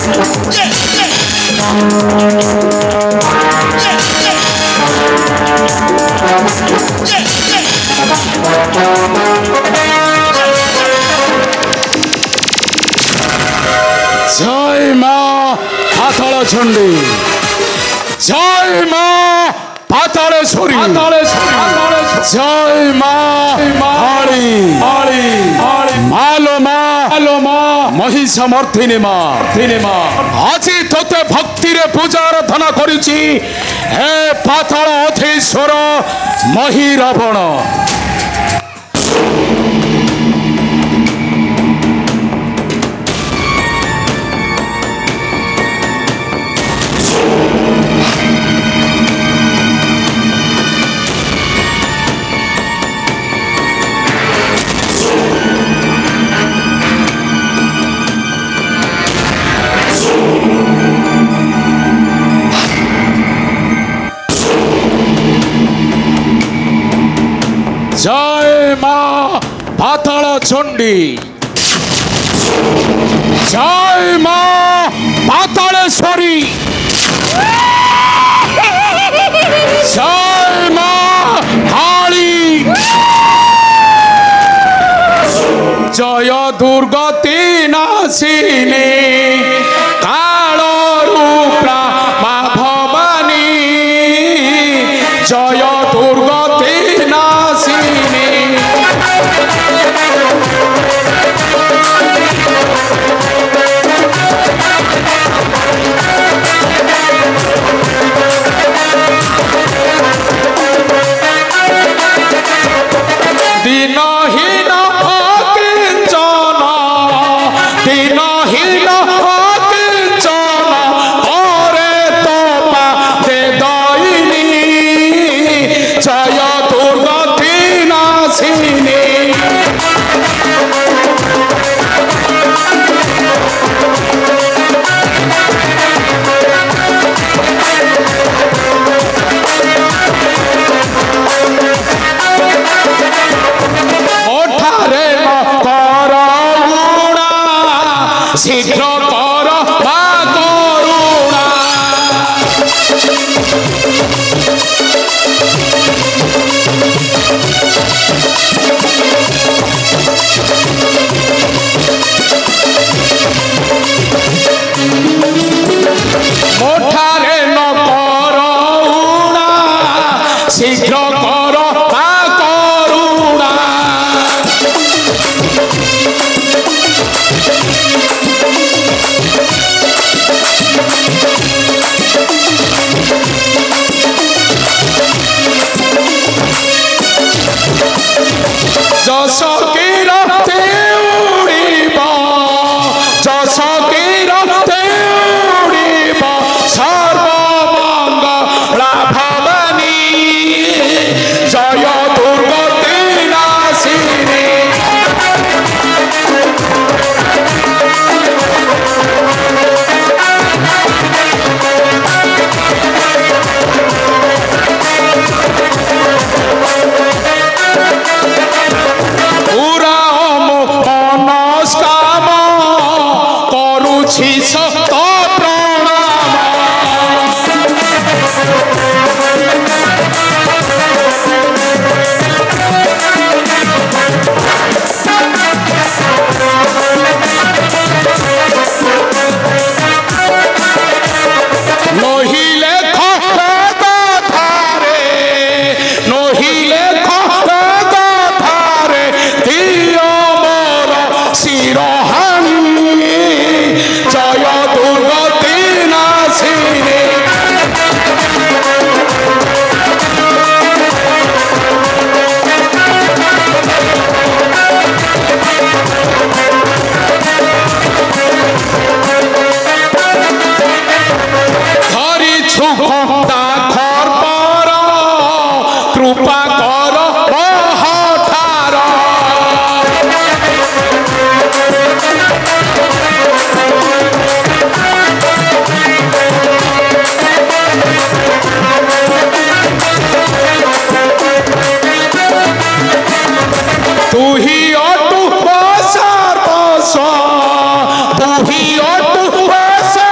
जय मां पाताल चंडी, जय मां पातालेश्वरी, जय मां मालो मां महिषमर्दिनी मां आज तोते भक्ति रे पूजा आराधना करिछि हे पाताल अधीश्वर महिरावण। जय मां पाताल चंडी, जय मां पातालेश्वरी, जय मां काली, जय दुर्गति नाशिनी काल रूपा मां भवानी, जय दुर्गति नाशिनी। दिनहीन किंचन, दिनहीन किंचन करे तो पाते दयिनी, जय दुर्गति नाशिनी। शीघ्र कर मा करुणा, मोठारे न करुणा, शीघ्र कर मा करुणा। जस कीरते उड़ीब, जस कीरते उड़ीब सर्वमंगला भवानी, जय दुर्गति नाशिनी। सत प्रणाम, नहिले कथारे, नहिले कथारे दियो मोर शिरोहानी, जय दुर्गति नाशिनी। धरिछु घंटा खरपर कृपा कर महठार, तू ही अटू सर्वस्व, तू ही अटू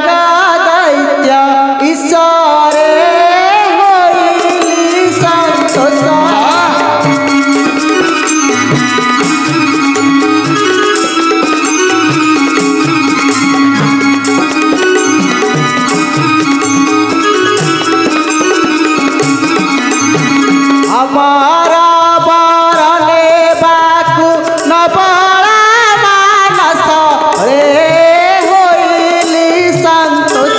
नागा दैत्य ईश्वरे होइली संतोष हमारा बरने बाकु नबला मानस रे होइली संतोष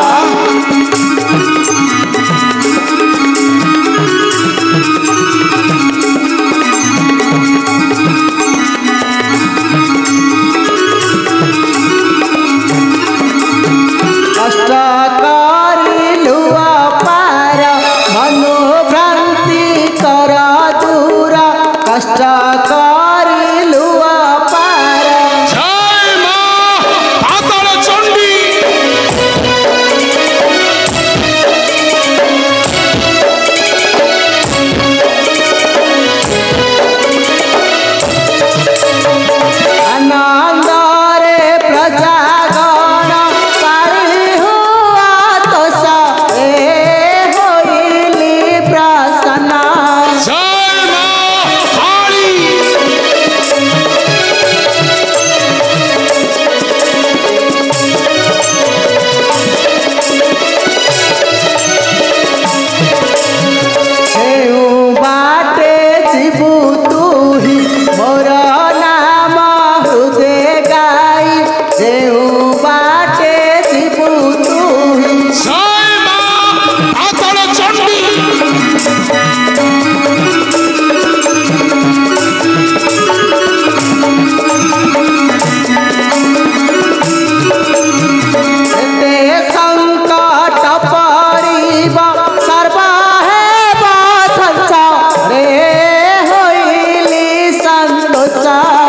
कष्टकारी लुआ पार मनोभ्रांति कर दूर कष्टकारी लुआ पार जय मां पाताल चंडी आनंद रे प्रजागण काली हुआ तो रे होइली प्रसन्न जय मां काली हेउ बाटे जीवु तुही मोर नाम हृदय गाई हेउ बाटे जीवु तुही जय मां पाताल चंडी एते संकट परिब सर्व हेब ध्वंस रे होइली संतोष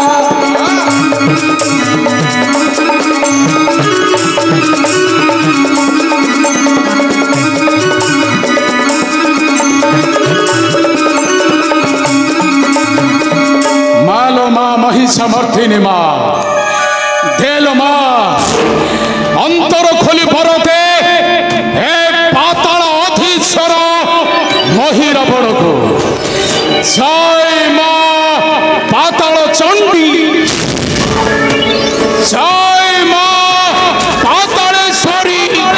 मालो मां महिषमर्थिनी मां देलो मां अंतर खोली परते हे पाताल अधीश्वर महिर बड़को जय मां पाताल चंडी जय मां पातालेश्वरी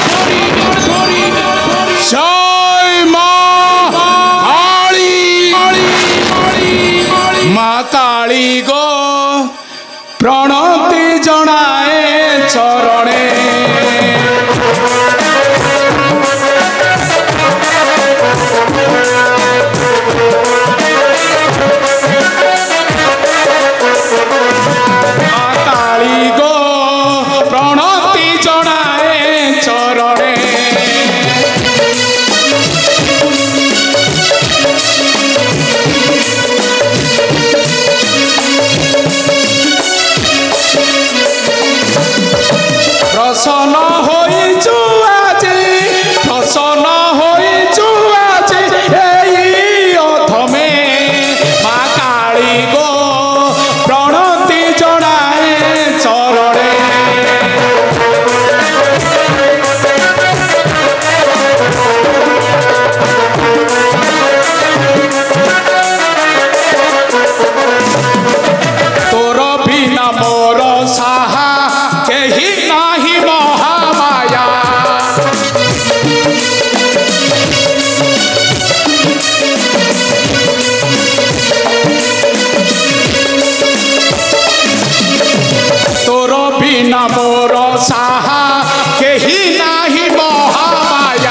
जय मां काली मां काली गो प्रणति जनाए चरणे मां काली गो प्रणति जनाए चरणे प्रसन्न होइछु आजी प्रसन्न होइछु आजी एई अधमे मां काली गो प्रणति जनाए चरणे तोर बिना मोर साहा केही नाही महामाया तोर बिना मोर साहा केही नाही महामाया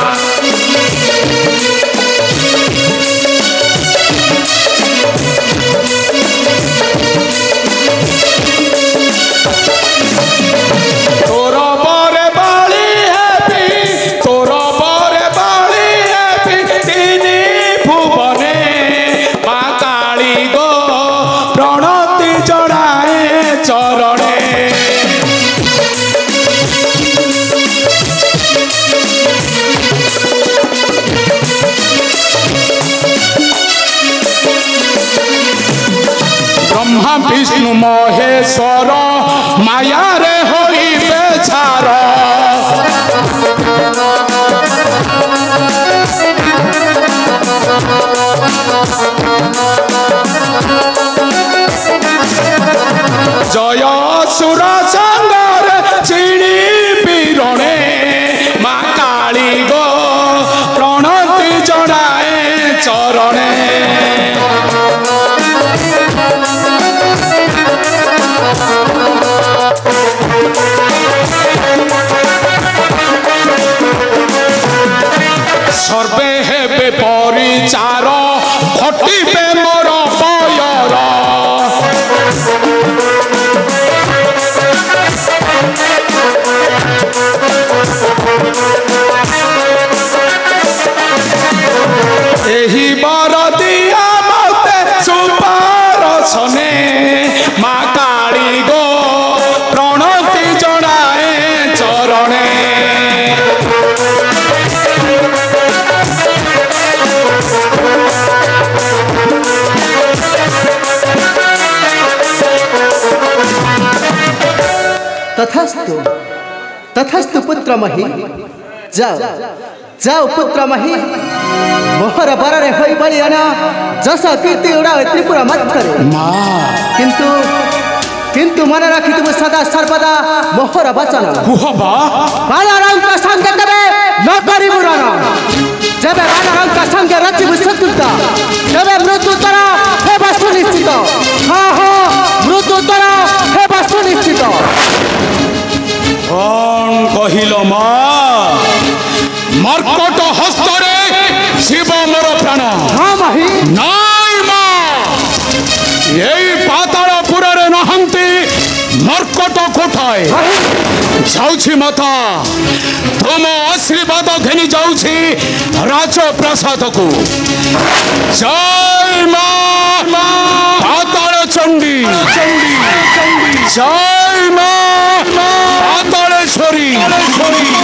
तोर बरे बाली हेबी तोर बरे बाली हेबी तिनी भुवने मां काली गो प्रणति जनाए चरणे ब्रह्मा विष्णु महेश्वर माया रे होइबे छार चरणे सर्वे हेबे परिचार घटिबे मोर पयर एही बर दिया मते सुपार सने मा काली गो प्रणति जनाए चरणे तथास्तु तथास्तु पुत्र मही जाओ जाओ पुत्र मही मोहर बररे होई बलियान जस कीर्ति उड़ावे त्रिपुरा मध्यरे किंतु किंतु मन रखी तुम सदा सर्वदा मोहर वचन बालाराम का संग तबे न करी मुरण जबे बालाराम का संग रचि शत्रुता जबे मृत्यु तरा हे वस्तु निश्चित हाँ हाँ मृत्यु तरा हे वस्तु निश्चित कौन कहिल मा मर्कट हस्तरे शिव मोर प्राण हाँ मही नाई मा यही पातालपुर रे नहंती मर्कट कोठाए जाउछि माता तुम आशीर्वाद घेनी जाउछि राजप्रसाद को जय मा पाताल चंडी जय मा पातालेश्वरी